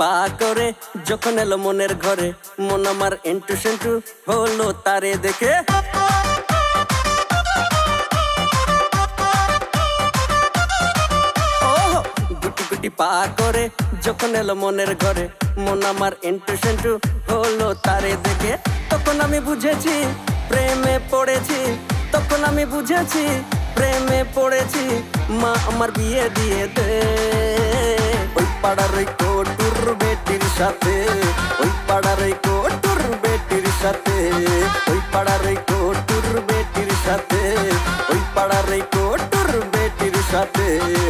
পা করে যখন এলো মনের ঘরে, মন আমার এন্টু সেন্টু হলো তারে দেখে। গুটি গুটি পা করে যখন এলো মনের ঘরে, মন আমার এন্টু সেন্টু হলো তারে দেখে। তখন আমি বুঝেছি প্রেমে পড়েছি, তখন আমি বুঝেছি প্রেমে পড়েছি। মা আমার বিয়ে দিয়ে দে ওই পাড়ার ওই কটুর বেটির সাথে, ওই পাড়ার ওই কটুর বেটির সাথে, ওই পাড়ার ওই কটুর বেটির সাথে, ওই পাড়ার ওই কটুর বেটির সাথে।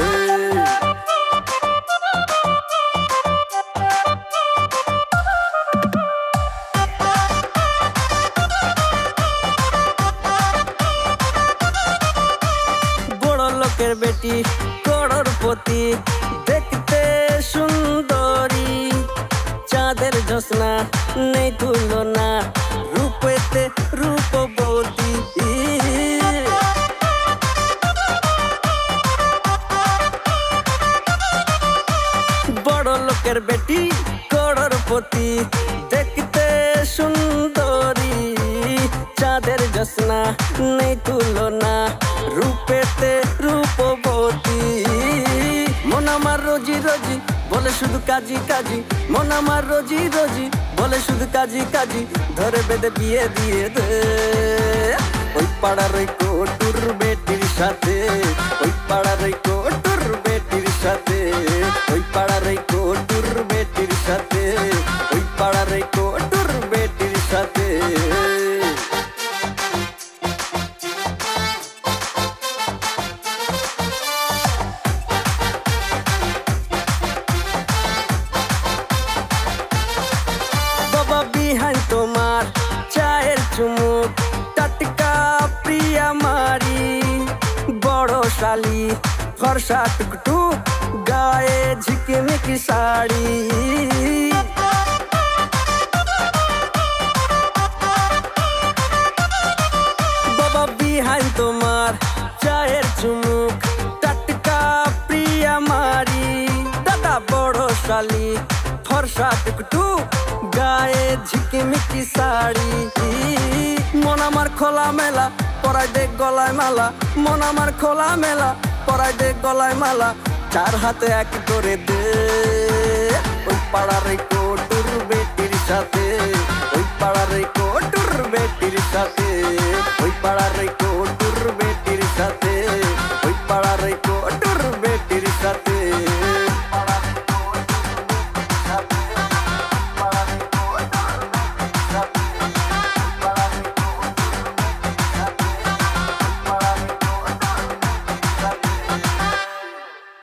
লোকের বেটি করোড়পতি, দেখতে সুন্দরী, চাঁদের জ্যোৎস্না নেই তুলনা, রূপেতে রূপবতী। বড় লোকের বেটি করোড়পতি, দেখতে সুন্দরী, চাঁদের জ্যোৎস্না নেই তুলনা, রূপেতে রূপবতী। মন আমার রোজি রোজি বলে শুধু কাজী কাজী, মন আমার রোজি রোজি বলে শুধু কাজী কাজী, ধরে বেঁধে বিয়ে দিয়ে দে ওই পাড়ার ওই কটুর বেটির সাথে, ওই পাড়ার ওই কটুর বেটির সাথে, ওই পাড়ার ওই কটুর বেটির সাথে, ওই পাড়ার ওই কটুর বেটির সাথে। বিহান তোমার চায়ের চুমুক, টাটকা প্রিয়া মারি, বড় শালি ফর্সা টুকটুক, গায়ে ঝিকিমিকি শাড়ি। বাবা বিহান তোমার চায়ের চুমুক, টাটকা প্রিয়া মারি, দাদা বড় শালি ফর্সা টুকটুক, গায়ে ঝিকিমিকি শাড়ি। মন আমার খোলা মেলা পরাই দে গলায় মালা, মন আমার খোলা মেলা পরাই দে গলায় মালা, চার হাতে এক করে দে ওই পাড়ার এই কটুর বেটির সাথে, ওই পাড়ার এই কটুর বেটির সাথে, ওই পাড়ার এই